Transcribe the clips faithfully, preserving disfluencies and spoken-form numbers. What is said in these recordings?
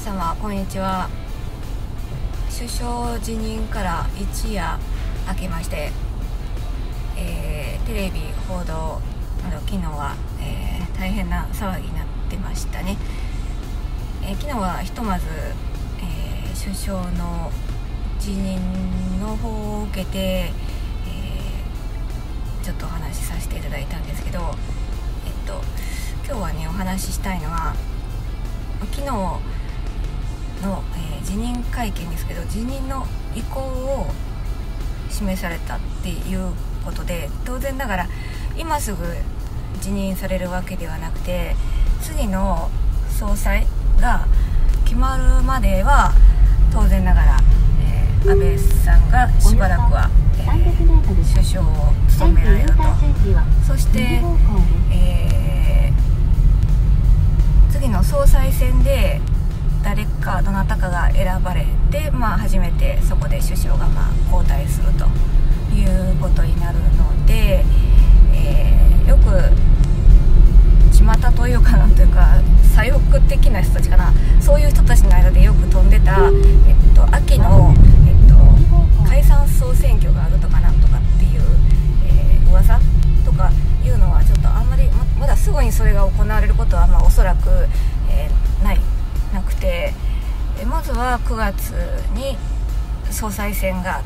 様こんにちは。首相辞任から一夜明けまして、えー、テレビ報道など昨日は、えー、大変な騒ぎになってましたね。えー、昨日はひとまず、えー、首相の辞任の方を受けて、えー、ちょっとお話しさせていただいたんですけど、えっと今日はねお話ししたいのは昨日の、えー、辞任会見ですけど、辞任の意向を示されたっていうことで、当然ながら今すぐ辞任されるわけではなくて、次の総裁が決まるまでは当然ながら、えー、安倍さんがしばらくは、えー、首相を務められると。そして、えー、次の総裁選で誰かどなたかが選ばれて、まあ、初めてそこで首相がまあ交代するということになるので、えー、よく巷というかなんというか左翼的な人たちかな、そういう人たちの間でよく飛んでた、えっと、秋の、えっと、解散総選挙があるとかなんとかっていう、えー、噂とかいうのはちょっとあんまり ま, まだすぐにそれが行われることはまあおそらく、えー、ないなくて、まずはくがつに総裁選があって、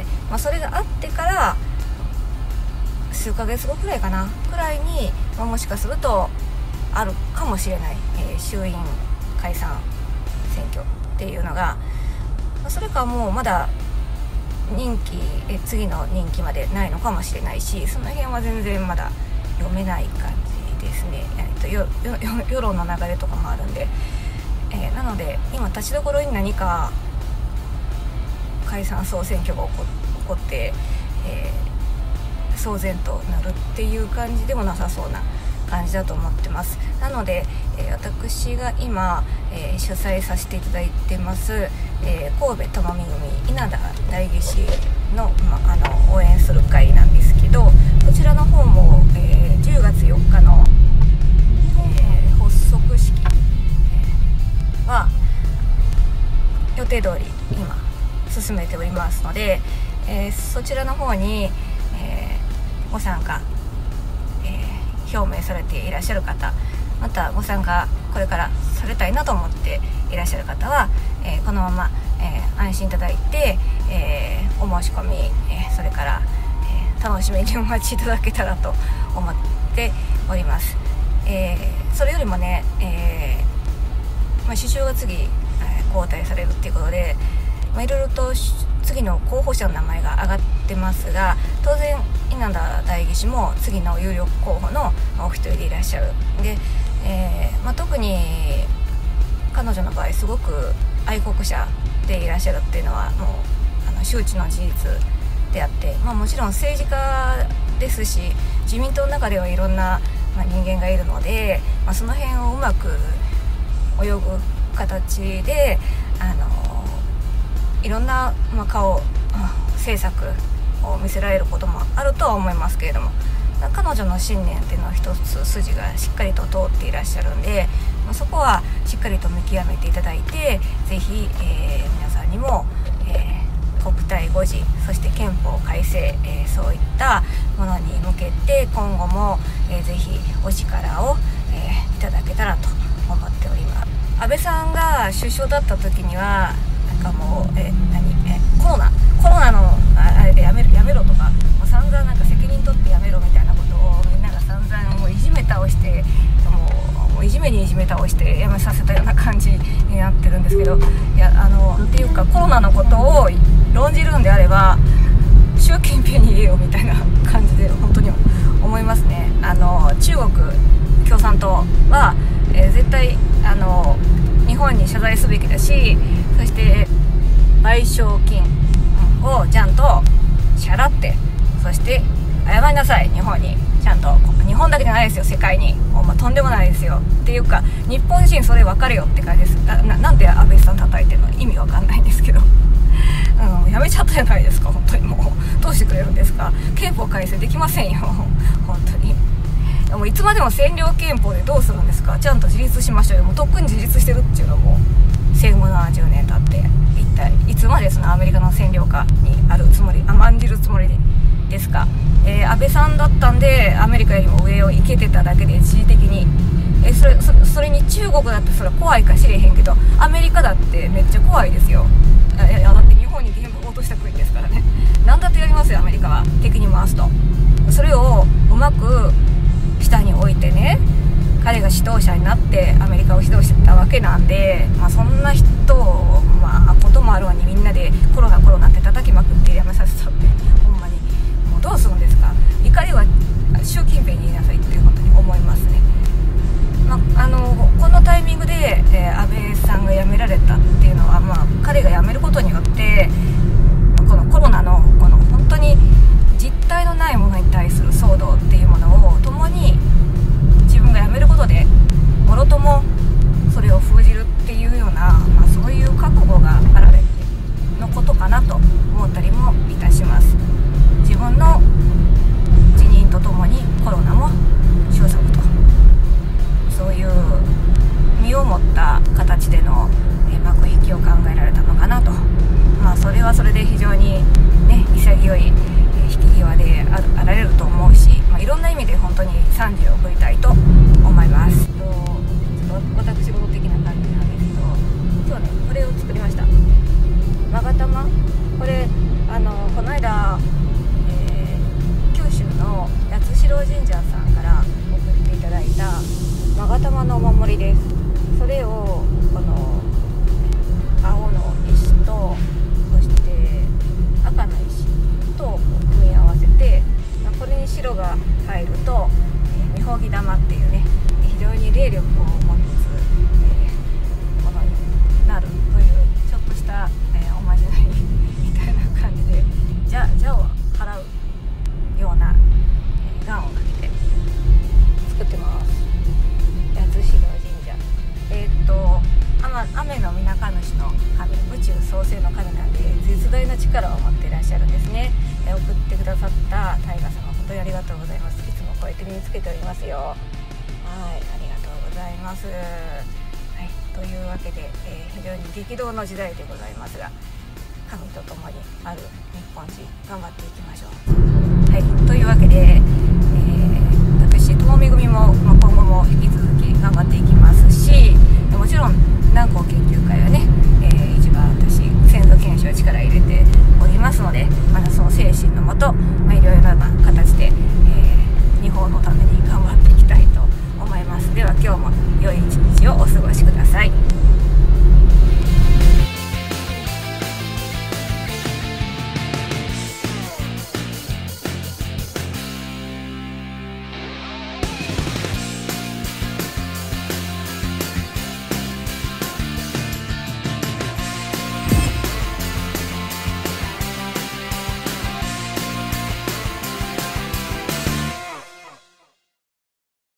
まあ、それがあってから数ヶ月後くらいかなくらいに、まあ、もしかするとあるかもしれない、えー、衆院解散選挙っていうのが、まあ、それかもうまだ任期え次の任期までないのかもしれないし、その辺は全然まだ読めない感じですね。えー、とよよ世論の流れとかもあるんで、えー、なので今立ちどころに何か解散総選挙が起 こ, 起こって、えー、騒然となるっていう感じでもなさそうな感じだと思ってます。なので、えー、私が今、えー、主催させていただいてます、えー、神戸玉美組稲田代議士の、ま、あの応援する会なんですけど、こちらの方も、えー、じゅうがつよっかの、えー、発足式は予定通り今進めておりますので、えー、そちらの方に、えー、ご参加、えー、表明されていらっしゃる方、またご参加これからされたいなと思っていらっしゃる方は、えー、このまま、えー、安心いただいて、えー、お申し込み、えー、それから、えー、楽しみにお待ちいただけたらと思っております。えー、それよりもね、えーまあ、首相が次、えー、交代されるっていうことで、まあ、いろいろと次の候補者の名前が上がってますが、当然稲田代議士も次の有力候補のお一人でいらっしゃる。で、えーまあ、特に彼女の場合すごく愛国者でいらっしゃるっていうのはもうあの周知の事実であって、まあ、もちろん政治家ですし自民党の中ではいろんな、まあ、人間がいるので、まあ、その辺をうまく泳ぐ形であのいろんな、まあ、顔政策を見せられることもあるとは思いますけれども、彼女の信念っていうのは一つ筋がしっかりと通っていらっしゃるんで、まあ、そこはしっかりと見極めていただいて、ぜひ、えー、皆さんにも、えー、国体護持、そして憲法改正、えー、そういったものに向けて今後も、えー、ぜひお力を、えー、いただけたらと思っております。安倍さんが首相だった時にはなんかもうえ何えコロナコロナのあれでやめろやめろとか、もう散々なんか責任取ってやめろみたいなことをみんなが散々もういじめ倒してもう、もういじめにいじめ倒してやめさせたような感じになってるんですけど、いやあのっていうかコロナのことを論じるんであれば習近平に言えよみたいな感じで本当に思いますね。あの中国共産党は、えー、絶対あの日本に謝罪すべきだし、そして賠償金をちゃんと支払って、そして謝りなさい、日本にちゃんと。日本だけじゃないですよ、世界にもう、まあ、とんでもないですよっていうか、日本人それ分かれよって感じです。 な, なんで安倍さん叩いてるの意味わかんないんですけどうん、やめちゃったじゃないですか。本当にもうどうしてくれるんですか。憲法改正できませんよ本当に。もういつまでも占領憲法でどうするんですか。ちゃんと自立しましょうよ。もうとっくに自立してるっていうのも政務もうななじゅうねん経って一体いつまでそのアメリカの占領下にあるつもり甘んじるつもりですか。えー、安倍さんだったんでアメリカよりも上を行けてただけで一時的に、えー、それ そ, それに中国だってそれは怖いか知れへんけどアメリカだってめっちゃ怖いですよ。いやだって日本に全部落とした国ですからね。何だってやりますよアメリカは。敵に回すとそれをうまく下に置いてね、彼が指導者になってアメリカを指導してたわけなんで、まあ、そんな人を、まあ、こともあるわにみんなでコロナコロナって叩きまくってやめさせたってほんまにもうどうするんですか。怒りは習近平に言いなさいって本当に思いますね。まあ、あのこのタイミングで、えー、安倍さんが辞められたっていうのは、まあ、彼が辞めることによってこのコロナのこの本当に実体のないものに対する騒動っていうものを共に自分が辞めることでもろともそれを封じるっていうような、まあ、そういう覚悟があられてのことかなと思ったりもいたします。自分の辞任とともにコロナも収束と、そういう身を持った形での幕引きを考えられたのかなと。まあそれはそれで非常にね潔い引き際で あ, あられると思うし、まあ、いろんな意味で本当に賛辞を送りたいと思います。とちょっと私事的な感じなんですけど、今日ねこれを作りました。まが玉、これあのこの間、えー、九州の八代神社さんから送っていただいたまが玉のお守りです。それをこの青の石とそして赤の石と組み合わせて、これに白が入るとみほぎ玉っていうね非常に霊力を持つ、えー、ものになるというちょっとした、えー、おまじないみたいな感じでじゃじゃを払うような、えー、願をかけて作ってます。八代神社、えー、っと雨の皆神主の神、宇宙創生の神なんで絶大な力を持っていらっしゃるんですね。えー、送ってくださった大河様本当にありがとうございます。いつもこうやって身につけておりますよ。はい、ありがとうございます。はい、というわけで、えー、非常に激動の時代でございますが、神と共にある日本人頑張っていきましょう。はい、というわけで、えー、私ともみ組も、まあ、今後も引き続き頑張っていきますし、もちろん南光研究会はね